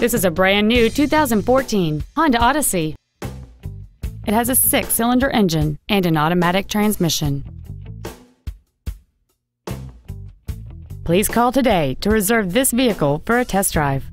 This is a brand new 2014 Honda Odyssey. It has a 6-cylinder engine and an automatic transmission. Please call today to reserve this vehicle for a test drive.